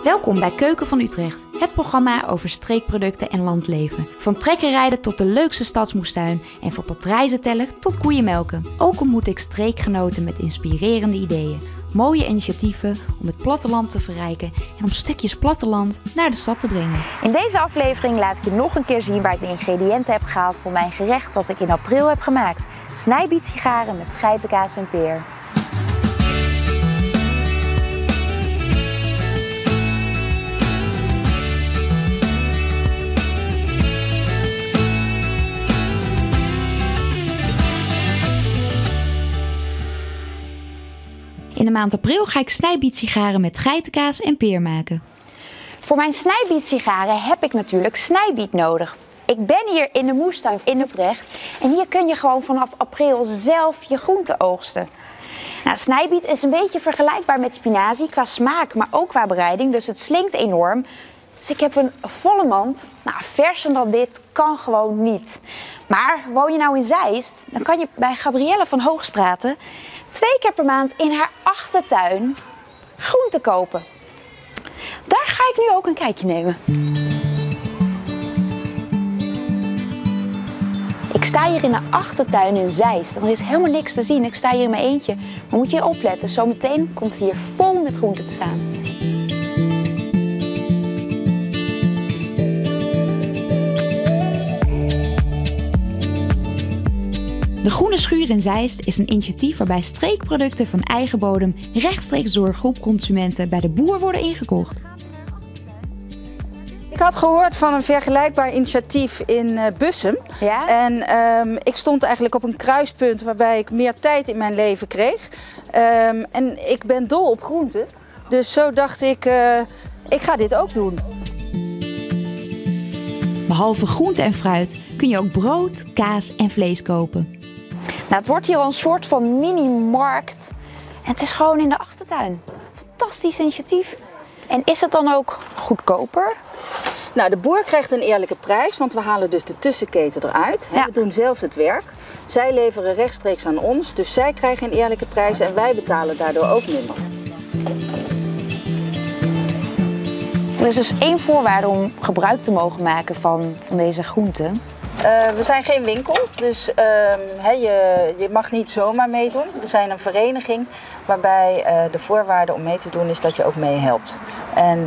Welkom bij Keuken van Utrecht, het programma over streekproducten en landleven. Van trekkerrijden tot de leukste stadsmoestuin en van patrijzen tellen tot koeienmelken. Ook ontmoet ik streekgenoten met inspirerende ideeën. Mooie initiatieven om het platteland te verrijken en om stukjes platteland naar de stad te brengen. In deze aflevering laat ik je nog een keer zien waar ik de ingrediënten heb gehaald voor mijn gerecht dat ik in april heb gemaakt. Snijbietsigaren met geitenkaas en peer. In de maand april ga ik snijbietsigaren met geitenkaas en peer maken. Voor mijn snijbietsigaren heb ik natuurlijk snijbiet nodig. Ik ben hier in de moestuin in Utrecht en hier kun je gewoon vanaf april zelf je groenten oogsten. Nou, snijbiet is een beetje vergelijkbaar met spinazie qua smaak, maar ook qua bereiding, dus het slinkt enorm. Dus ik heb een volle mand. Nou, verser dan dit kan gewoon niet. Maar woon je nou in Zeist, dan kan je bij Gabrielle van Hoogstraten 2 keer per maand in haar achtertuin groenten kopen. Daar ga ik nu ook een kijkje nemen. Ik sta hier in de achtertuin in Zeist. Er is helemaal niks te zien. Ik sta hier in mijn eentje. Maar moet je opletten, zometeen komt het hier vol met groenten te staan. De Groene Schuur in Zeist is een initiatief waarbij streekproducten van eigen bodem rechtstreeks door groepconsumenten bij de boer worden ingekocht. Ik had gehoord van een vergelijkbaar initiatief in Bussum. Ja? En ik stond eigenlijk op een kruispunt waarbij ik meer tijd in mijn leven kreeg. En ik ben dol op groenten. Dus zo dacht ik, ik ga dit ook doen. Behalve groente en fruit kun je ook brood, kaas en vlees kopen. Nou, het wordt hier al een soort van mini-markt. En het is gewoon in de achtertuin. Fantastisch initiatief. En is het dan ook goedkoper? Nou, de boer krijgt een eerlijke prijs, want we halen dus de tussenketen eruit. Ja. We doen zelf het werk. Zij leveren rechtstreeks aan ons, dus zij krijgen een eerlijke prijs en wij betalen daardoor ook minder. Er is dus 1 voorwaarde om gebruik te mogen maken van deze groenten. We zijn geen winkel, dus je mag niet zomaar meedoen. We zijn een vereniging waarbij de voorwaarde om mee te doen is dat je ook meehelpt. En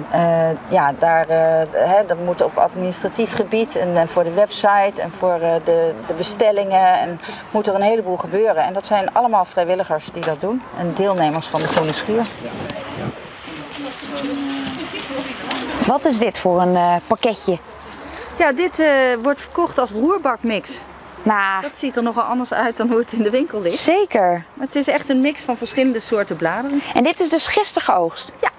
dat moet op administratief gebied en voor de website en voor de bestellingen en moet er een heleboel gebeuren. En dat zijn allemaal vrijwilligers die dat doen en deelnemers van de Groene Schuur. Wat is dit voor een pakketje? Ja, dit wordt verkocht als roerbakmix. Nou, Dat ziet er nogal anders uit dan hoe het in de winkel ligt. zeker. Maar het is echt een mix van verschillende soorten bladeren. En dit is dus gisteren geoogst? Ja.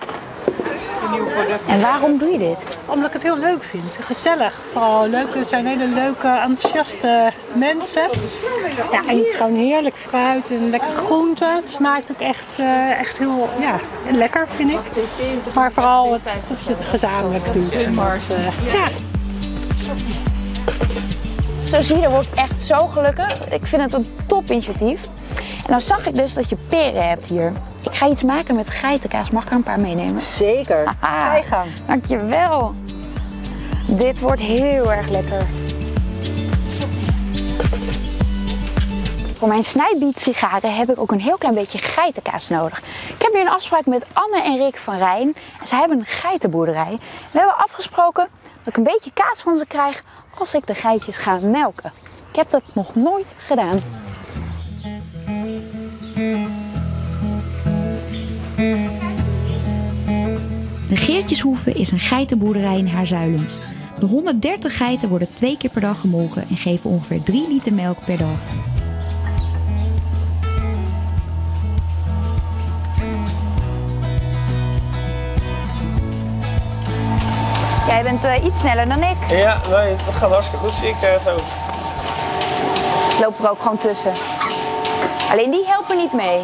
En waarom doe je dit? Omdat ik het heel leuk vind. Gezellig. Vooral leuk. Het zijn hele leuke, enthousiaste mensen. Ja, en het is gewoon heerlijk fruit en lekker groente. Het smaakt ook echt heel lekker, vind ik. Maar vooral dat je het gezamenlijk doet. En ja. Zo zie je, daar word ik echt zo gelukkig. Ik vind het een top initiatief. En dan zag ik dus dat je peren hebt hier. Ik ga iets maken met geitenkaas. Mag ik er een paar meenemen? Zeker. Ga je gang. Dankjewel. Dit wordt heel erg lekker. Voor mijn snijbietsigaren heb ik ook een heel klein beetje geitenkaas nodig. Ik heb hier een afspraak met Anne en Rick van Rijn. Zij hebben een geitenboerderij. We hebben afgesproken dat ik een beetje kaas van ze krijg als ik de geitjes ga melken. Ik heb dat nog nooit gedaan. De Geertjeshoeve is een geitenboerderij in Haarzuilens. De 130 geiten worden 2 keer per dag gemolken en geven ongeveer 3 liter melk per dag. Jij bent iets sneller dan ik. Ja, nee, dat gaat hartstikke goed, zie ik zo. Ik loop er ook gewoon tussen. Alleen die helpen niet mee.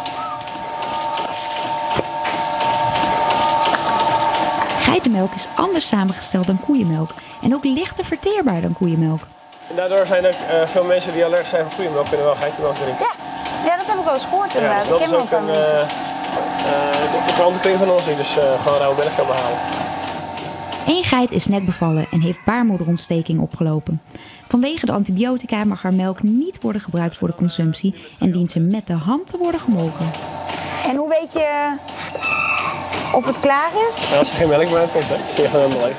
Geitenmelk is anders samengesteld dan koeienmelk en ook lichter verteerbaar dan koeienmelk. En daardoor zijn ook veel mensen die allergisch zijn voor koeienmelk kunnen wel geitenmelk drinken. Ja, dat heb ik wel eens gehoord inderdaad. dat Ik is ken wel ook een paar mensen. de klantenkring van ons die dus gewoon rauwe melk kan behalen. Eén geit is net bevallen en heeft baarmoederontsteking opgelopen. Vanwege de antibiotica mag haar melk niet worden gebruikt voor de consumptie en dient ze met de hand te worden gemolken. En hoe weet je of het klaar is? Ja, als er geen melk meer komt, is die gewoon helemaal leeg.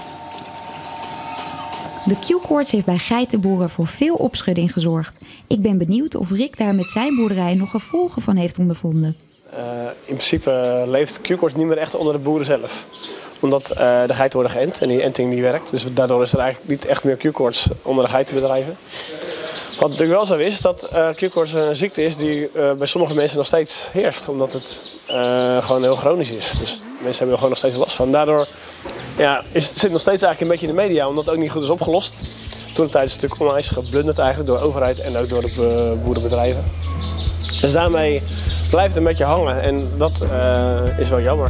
De Q-koorts heeft bij geitenboeren voor veel opschudding gezorgd. Ik ben benieuwd of Rick daar met zijn boerderij nog gevolgen van heeft ondervonden. In principe leeft Q-koorts niet meer echt onder de boeren zelf. Omdat de geiten worden geënt en die enting niet werkt. Dus daardoor is er eigenlijk niet echt meer Q-koorts onder de geitenbedrijven. Wat natuurlijk wel zo is, dat Q-koorts een ziekte is die bij sommige mensen nog steeds heerst. Omdat het gewoon heel chronisch is. Dus mensen hebben er gewoon nog steeds last van. Daardoor zit het nog steeds eigenlijk een beetje in de media, omdat het ook niet goed is opgelost. Toen de tijd is het natuurlijk onwijs geblunderd eigenlijk door de overheid en ook door de boerenbedrijven. Dus daarmee blijft het een beetje hangen en dat is wel jammer.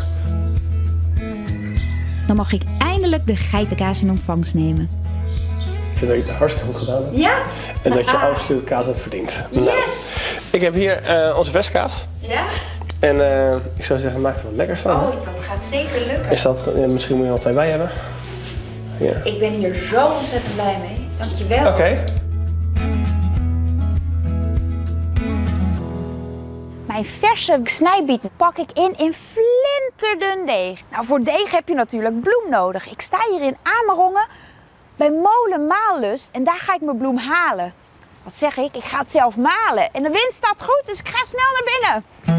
Dan mag ik eindelijk de geitenkaas in ontvangst nemen. Ik vind dat je het hartstikke goed gedaan hebt. Ja? En dat je absoluut kaas hebt verdiend. Yes! Nou, ik heb hier onze verskaas. Ja? En ik zou zeggen, maak er wat lekkers van. Oh, dat gaat zeker lukken. Is dat, misschien moet je er al 2 bij hebben. Ja. Ik ben hier zo ontzettend blij mee. Dankjewel. Oké. Mijn verse snijbiet pak ik in flinterdun deeg. Nou, voor deeg heb je natuurlijk bloem nodig. Ik sta hier in Amerongen bij Molen Maallust en daar ga ik mijn bloem halen. Wat zeg ik? Ik ga het zelf malen. En de wind staat goed, dus ik ga snel naar binnen.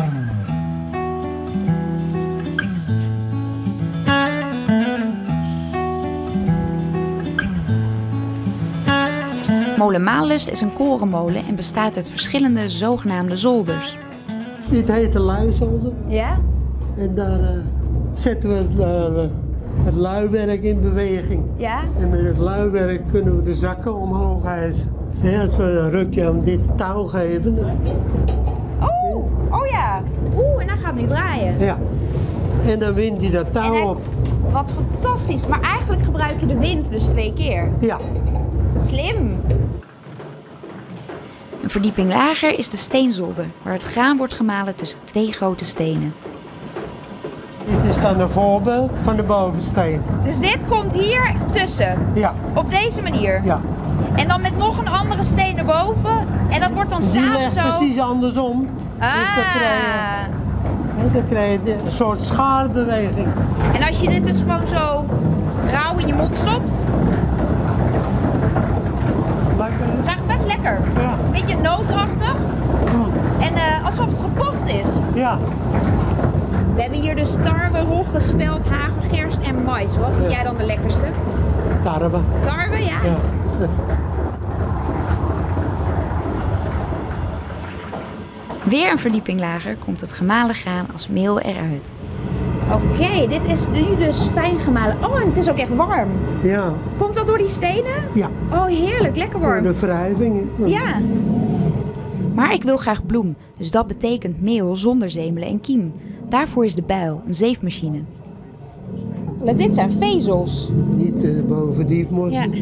Molen Maallust is een korenmolen en bestaat uit verschillende zogenaamde zolders. Dit heet de luizolder. Ja? En daar zetten we het luiwerk in beweging. Ja? En met het luiwerk kunnen we de zakken omhoog hijsen. En als we een rukje aan dit touw geven. Oh ja. En dan gaat het nu draaien. Ja. En dan wint hij dat touw op. Wat fantastisch. Maar eigenlijk gebruik je de wind dus 2 keer. Ja. Slim. Een verdieping lager is de steenzolder, waar het graan wordt gemalen tussen 2 grote stenen. Dit is dan een voorbeeld van de bovensteen. Dus dit komt hier tussen. Ja. Op deze manier. Ja. En dan met nog een andere steen erboven. En dat wordt dan Die samen legt zo. precies andersom. Ah. Dus dan krijg je een soort schaarbeweging. En als je dit dus gewoon zo rauw in je mond stopt, Lekker. is eigenlijk best lekker. Ja. Beetje nootachtig. En alsof het gepoft is. Ja. We hebben hier dus tarwe, rogge, spelt, hagel, gerst en mais. Wat vind jij dan de lekkerste? Tarwe. Tarwe, ja? Ja. Weer een verdieping lager komt het gemalen graan als meel eruit. Oké, dit is nu dus fijn gemalen. Oh, en het is ook echt warm. Ja. Komt dat door die stenen? Ja. Oh, heerlijk. Lekker Door warm. de wrijving. Ja. Maar ik wil graag bloem, dus dat betekent meel zonder zemelen en kiem. Daarvoor is de bijl, een zeefmachine. Dit zijn vezels. Niet boven diep morsen. Ja.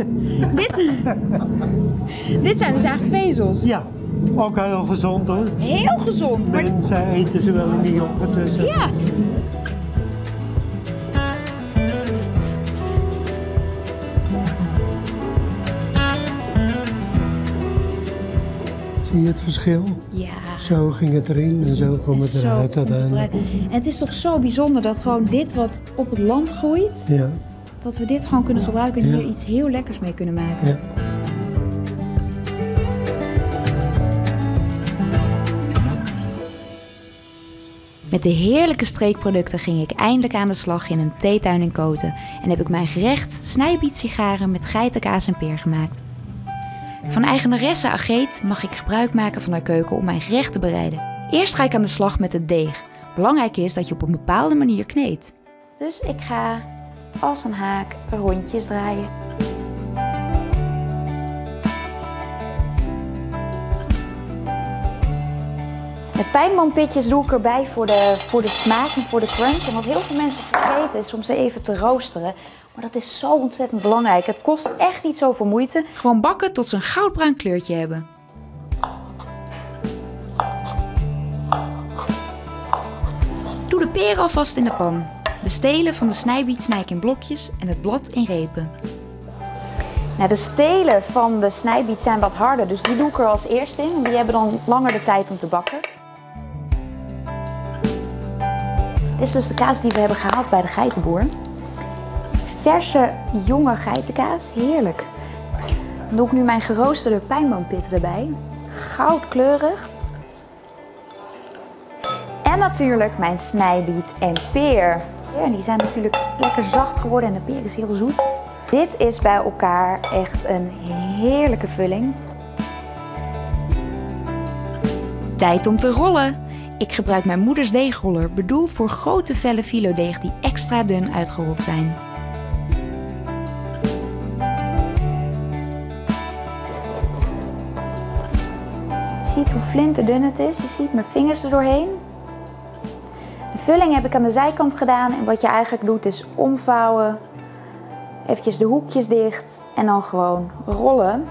Dit zijn dus eigenlijk vezels. Ja. Ook heel gezond hoor. Heel gezond. Maar Mensen eten ze wel in die yoghurt tussen. ja. Zie je het verschil? Ja. Zo ging het erin en zo kwam het eruit uiteindelijk. En het is toch zo bijzonder dat gewoon dit wat op het land groeit, Ja. dat we dit gewoon kunnen gebruiken en Ja. hier iets heel lekkers mee kunnen maken. Ja. Met de heerlijke streekproducten ging ik eindelijk aan de slag in een theetuin in Koten en heb ik mijn gerecht snijbietsigaren met geitenkaas en peer gemaakt. Van eigenaresse Ageet mag ik gebruik maken van haar keuken om mijn gerecht te bereiden. Eerst ga ik aan de slag met het deeg. Belangrijk is dat je op een bepaalde manier kneedt. Dus ik ga als een haak rondjes draaien. De pijnboompitjes doe ik erbij voor de smaak en voor de crunch. En wat heel veel mensen vergeten is om ze even te roosteren. Maar dat is zo ontzettend belangrijk. Het kost echt niet zoveel moeite. Gewoon bakken tot ze een goudbruin kleurtje hebben. peren alvast in de pan. De stelen van de snijbiet snij ik in blokjes en het blad in repen. Nou, de stelen van de snijbiet zijn wat harder, dus die doe ik er als eerste in. Die hebben dan langer de tijd om te bakken. Dit is dus de kaas die we hebben gehaald bij de geitenboer. Verse, jonge geitenkaas, heerlijk. Dan doe ik nu mijn geroosterde pijnboompitten erbij. Goudkleurig. En natuurlijk mijn snijbiet en peer. Ja, die zijn natuurlijk lekker zacht geworden en de peer is heel zoet. Dit is bij elkaar echt een heerlijke vulling. Tijd om te rollen! Ik gebruik mijn moeders deegroller, bedoeld voor grote velle filodeeg die extra dun uitgerold zijn. Je ziet hoe flinterdun het is. Je ziet mijn vingers er doorheen. De vulling heb ik aan de zijkant gedaan en wat je eigenlijk doet is omvouwen. Eventjes de hoekjes dicht en dan gewoon rollen.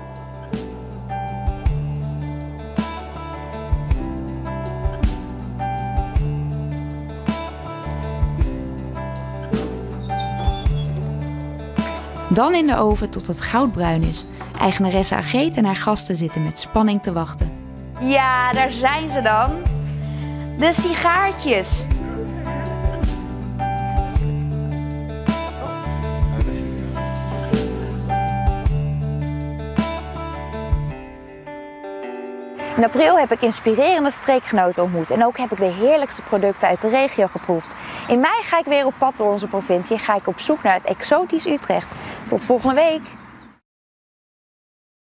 Dan in de oven tot het goudbruin is. Eigenaresse Ageet en haar gasten zitten met spanning te wachten. Ja, daar zijn ze dan. De sigaartjes. In april heb ik inspirerende streekgenoten ontmoet en ook heb ik de heerlijkste producten uit de regio geproefd. In mei ga ik weer op pad door onze provincie en ga ik op zoek naar het exotisch Utrecht. Tot volgende week!